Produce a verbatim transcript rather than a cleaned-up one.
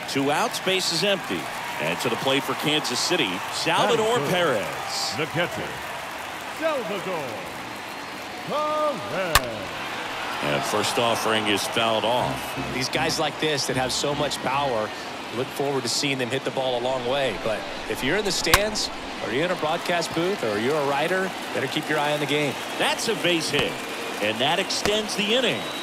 Two outs, base is empty. And to the plate for Kansas City, Salvador Perez. The catcher, Salvador Perez. And first offering is fouled off. These guys like this that have so much power, look forward to seeing them hit the ball a long way. But if you're in the stands, or you're in a broadcast booth, or you're a writer, better keep your eye on the game. That's a base hit. And that extends the inning.